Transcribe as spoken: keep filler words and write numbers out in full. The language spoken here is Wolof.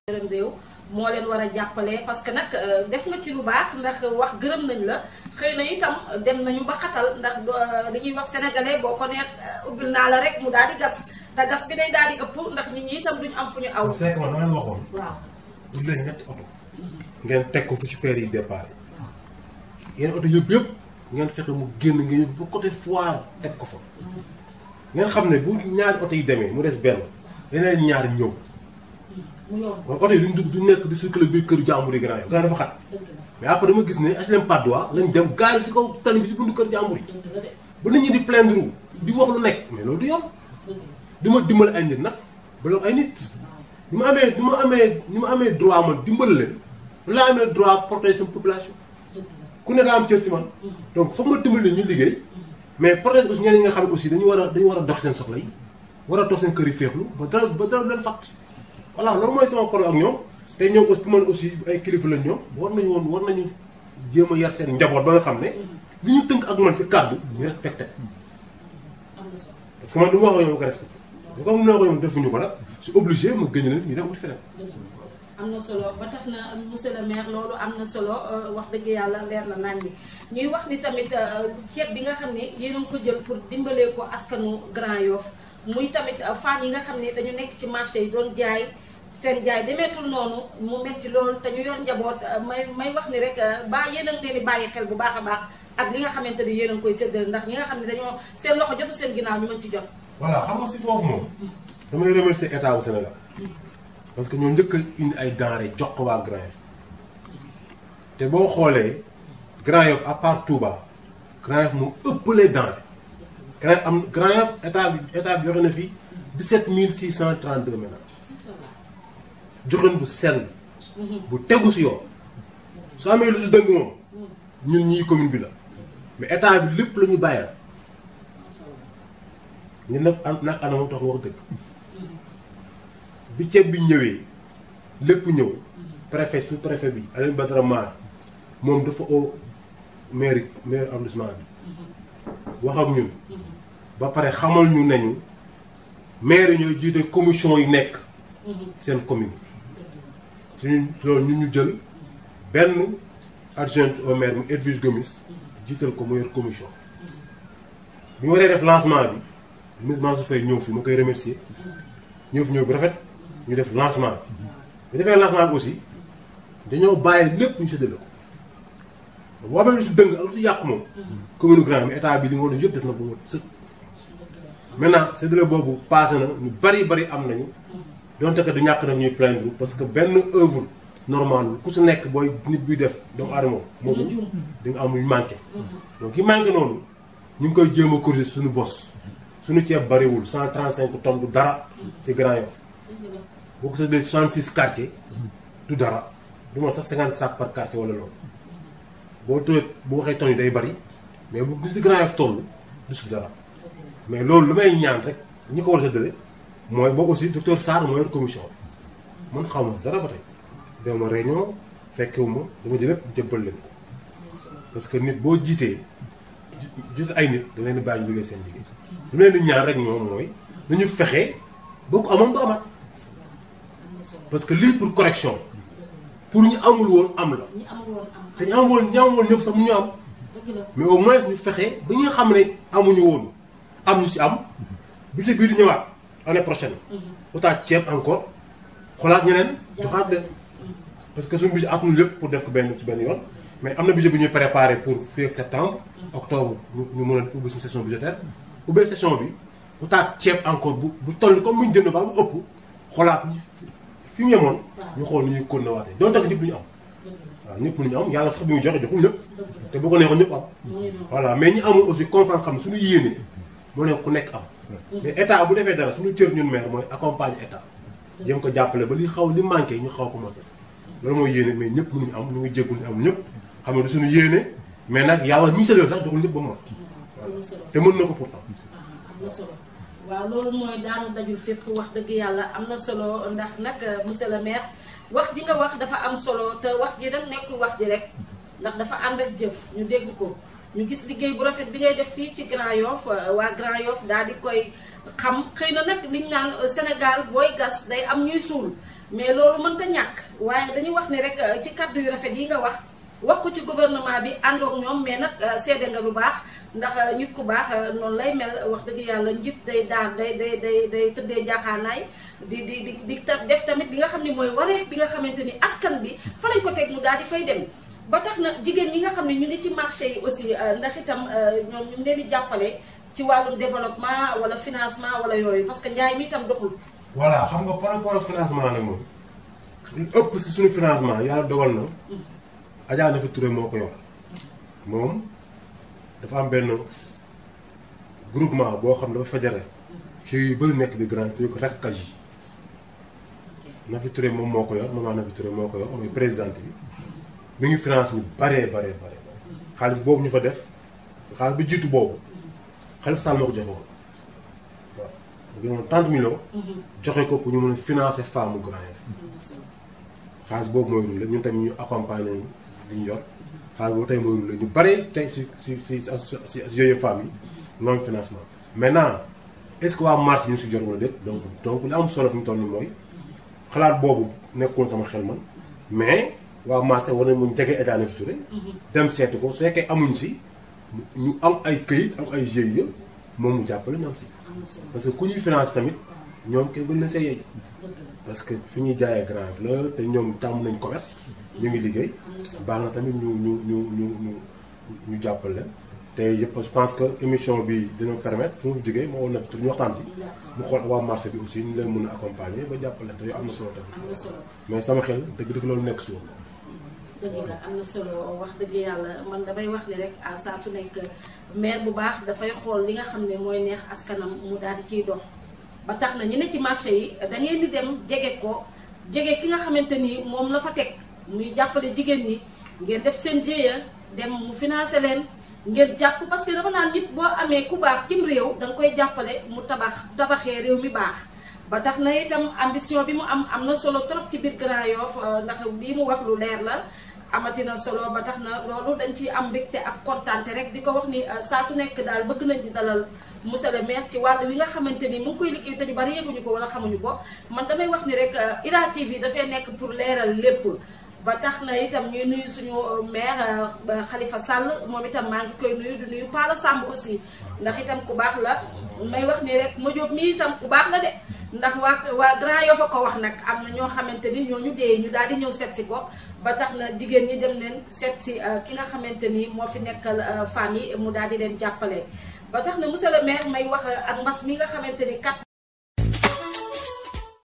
gërëm réew moo leen war a jàppale parce que nag def nga ci lu baax ndax wax gërëm nañ la xëy na itam dem nañu ba xatal ndax li ñuy wax sénégalais boo ko neet ubbil naa la rek mu daal di gas te gas bi day daal di ëpp ndax nit ñi itam duñu am fu ñu aw. c'est que man dama leen waxoon. waaw ñu leen ñetti oto. ngeen teg ko fu super yi départ yi. yéen oto yëpp yëpp ngeen fexe mu génn ngeen bu côté foire teg ko fa. ngeen xam ne bu ñaari oto yi demee mu des benn yeneen ñaari ñëw. kon oto yi duñ dugg du nekk di circuler biir kër jàmbur yi Grand Yoff Grand Yoff dafa xat mais après dama gis ne H L M Patte d'Oie lañ dem gaari si kaw tali bi si bundu kër jàmbur yi ba nit ñi di plaindre di wax lu nekk mais loolu du yoon di ma dimbali ay nit nag ba loolu ay nit ni ma amee ni ma amee ni ma amee droit man dimbali leen lu laa amee droit protéger sama population ku ne daa am cër si man donc foog ma dimbali leen ñu liggéey mais protéger aussi ñeneen ñi nga xam ne aussi dañu war a dañu war a dox seen soxla yi war a dox seen kër yi féexlu ba dara ba dara leen fàtt voilà loolu mooy sama problème ak ñoom te ñoom aussi pour man aussi ay kilifa lañ ñoom war nañu woon war nañu jéem a yar seen njaboot ba nga xam ne li ñu tënk ak man si kàddu ñu respecté parce que man du ma wax ñoom ko respecté bu ko mun na ko ñoom defuñu ko nag su obligé ma gëñ leen fi ñu dem wuti feneen. am na solo ba tax na monsieur le maire loolu am na solo wax dëgg yàlla leer na naan ni ñuy wax ni tamit ceeb bi nga xam ne yéen a ngi ko jël pour dimbalee ko askanu Grand Yoff muy tamit femmes yi nga xam ne dañu nekk ci marché yi doon jaay seen jaay demeetul noonu mu metti loolu te ñu yor njaboot may may wax ni rek ba yéen a ngi leen di bàyyi xel bu baax a baax ak li nga xamante ni yéen a ngi koy séddale ndax ñi nga xam ne dañoo seen loxo jotu seen ginnaaw ñu mën ci jot. voilà xam nga si foofu moom. damay remercier état bu Sénégal parce que ñoo njëkk a indi ay denrées jox ko waa Grand Yoff te boo xoolee Grand Yoff à part Touba Grand Yoff moo ëppalee denrées. Grand Yoff am Grand Yoff état bi état bi joxe na fi dix-sept mille six cent trente-deux ménages joxen bu sell bu tegu si yoon su amee lu si dëng moom ñun ñii commune bi la mais état bi lépp la ñu bàyyal ñu nag am nag anam tax wax dëgg bi ceeb bi ñëwee lépp ñëw préfet sous préfet bi Alioune Badara Mar moom dafa au mairie maire arrondissement bi wax ak ñun ba pare xamal ñu nañu maire ñooy jiite commission yi nekk seen commune suñu loolu ñun ñu jël benn adjoint au maire mu Edwige Gomis jiital ko mu yor commission bi ñu waree def lancement bi ministre Mansour Faye ñëw fi ma koy remercier ñëw fi ñëw bi rafet ñu def lancement bi bi defee lancement bi aussi dañoo bàyyi lépp ñu séddale ko boo amee lu si dëng ak lu si yàqu moom commune Grand Yoff état bi li nga war a yëpp def na ba mu sëkk maintenant séddale boobu passé na ñu bari bari am nañu donte que du ñàkk nag ñuy plaindre parce que benn œuvre normale ku si nekk booy nit buy def doomu aadama moomu di nga am lu manqué donc yi manqué noonu ñu ngi koy jéem a corriger suñu bos suñu ceeb bariwul cent trente cinq tonnes du dara si Grand Yoff boo ko séddalee soixante-six quartiers du dara du ma sax cinquante sacs par quartier wala loolu boo tëjee bu waxee tonnes yi day bari mais bu gis di Grand Yoff toll du si dara mais loolu lu may ñaan rek ñi ko war a séddale mooy boo aussi docteur Sarr moo yor commission man xaw ma si dara ba tey dem ma réunion fekkewu ma dama jël lépp jëbbal leen ko parce que nit boo jiitee jiite ay nit da leen di bàyyi ñu liggéey seen liggéey lu leen di ñaan rek moom mooy nañu fexe boo ko amoon du amaat parce que lii pour correction pour ñu amul woon am la te ñu amul woon ñu amul woon ñëpp sax mu ñu am mais au moins ñu fexe ba ñu xam ne amuñu woon am ñu si am budget bii di ñëwaat année prochaine utaat ceeb encore xoolaat ñeneen joxaat leen parce que suñu budget atul lépp pour def ko benn ci benn yoon mais am na budget bu ñuy préparé pour fii ak septembre octobre ñu mën a ubbi suñu session budgétaire ubbee session bi utaat ceeb encore bu bu toll comme bu ñu jënd ba mu ëpp xoolaat fi mu yemoon ñu xool ni ñuy kon na waatee doon tak ñëpp lu ñu am waaw ñëpp lu ñu am yàlla sax bi mu joxe joxul ñëpp te bu ko neexoon ñëpp am voilà mais ñi amul aussi comprendre xam ne suñu yéene moo ne ku nekk am mais état bu defee dara suñu cër ñun maire mooy accompagner état jëm ko jàppale ba li xaw li manqué ñu xaw ko mën loolu mooy yéene mais ñëpp mënuñu am ñu ngi jéggul ñu am ñëpp xam ne du suñu yéene mais nag yàlla ñu séddale sax joxul ñëpp ba mu te mën na ko pourtant am na solo waaw loolu mooy daanu dajul fépp wax dëgg yàlla am na solo ndax nag monsieur le maire wax ji nga wax dafa am solo te wax ji nag nekkul wax ji rek ndax dafa ànd ak jëf ñu dégg ko ñu gis liggéey bu rafet bi ngay def fii ci Grand Yoff waa Grand Yoff daal di koy xam xëy na nag liñ naan Sénégal booy gas day am ñuy suul mais loolu mënta ñàkk waaye dañu wax ni rek ci kaddu yu rafet yi nga wax wax ko ci gouvernement bi àndoog ñoom mais nag seede nga lu baax ndax nit ku baax noonu lay mel wax dëgg yàlla njiit day daan day day day day tëddee jaaxaanaay di di di di def tamit bi nga xam ne mooy wareef bi nga xamante ni askan bi fa lañ ko teg mu daal di fay dem ba tax na jigéen ñi nga xam ne ñu ngi ci marché yi aussi ndax itam ñoom ñu ngi leen di jàppale ci wàllum développement wala financement wala yooyu parce que njaay mi itam doxul. voilà xam nga par rapport ak financement nag moom lu ëpp si suñu financement yàlla dogal na Adja Nafi Touré moo ko yor moom dafa am benn groupement boo xam ne dafa fédéré ci yu bëri nekk bi grand tuuti ko R E F K A J yi Nafi Touré moom moo ko yor maman Nafi Touré moo ko yor mooy présidente bi mi ngi finance ñu baree baree bare xaalis boobu ñu fa def xaalis bi jiitu boobu Khalifa Sall moo ko joxe ko waaw mu ngi trente millions joxe ko pour ñu mën a financer femme Grand Yoff xaalis boobu mooy roulé ñun tamit ñu accompagner li ñu yor xaalis boobu tey mooy roulé ñu bare tey si si si si yooyu femmes yi non financement maintenant est-ce que waa marché ñu si jot wala déet donc donc li am solo fi mu toll nii mooy xalaat boobu nekkoon sama xel man mais waa marché war nañ mun jege Adja Nafi Touré dem seetu ko su fekkee amuñ si ñu am ay këyit am ay G I E moom mu jàppale ñu am si parce que ku ñuy finance tamit ñoom kenn gën na see yeey parce que fi ñuy jaayee Grand Yoff la te ñoom tàmm nañ commerce ñu ngi liggéey baax na tamit ñu ñu ñu ñu ñu ñu jàppale leen te yëpp je pense que émission bi dina permettre su ma fi jógee moo woon Nafi Touré ñu waxtaan si mu xool ak waa marché bi aussi ñu leen mën a accompagner ba jàppale leen te yow am na solo tamit mais sama xel dëgg dëgg loolu nekk si woon dëgg la am na solo wax dëgg yàlla man damay wax ni rek à saa su nekk maire bu baax dafay xool li nga xam ne mooy neex askanam mu daal di ciy dox ba tax na ñu ne ci marché yi da ngeen di dem jege ko jege ki nga xamante ni moom la fa teg muy jàppale jigéen ñi ngeen def seen jéeya dem mu financé leen ngeen jàpp parce que dama naan nit boo amee ku baax kim réew da nga koy jàppale mu tabax tabaxee réew mi baax ba tax na itam ambition bi mu am am na solo trop ci biir Grand Yoff ndax lii mu wax lu leer la amatina solo ba tax na loolu dañ ciy am mbégte ak kontaante rek di ko wax ni saa su nekk daal bëgg nañ di dalal monsieur le maire ci wàll wi nga xamante ni mu ngi koy liggéey te ñu bari yëguñu ko wala xamuñu ko man damay wax ni rek IRA T V dafay nekk pour leeral lépp ba tax na itam ñuy nuyu suñu maire Khalifa Sall moom itam maa ngi koy nuyu di nuyu Pala Samb aussi ndax itam ku baax la may wax ni rek ma jóob mi itam ku baax la de ndax waa waa Grand Yoff a ko wax nag am na ñoo xamante ni ñooñu dee ñu daal di ñëw seet si ko ba tax na jigéen ñi dem leen seet si ki nga xamante ni moo fi nekkal famille mu daal di leen jàppale ba tax na monsieur le maire may wax ak mbas mi nga xamante ni kat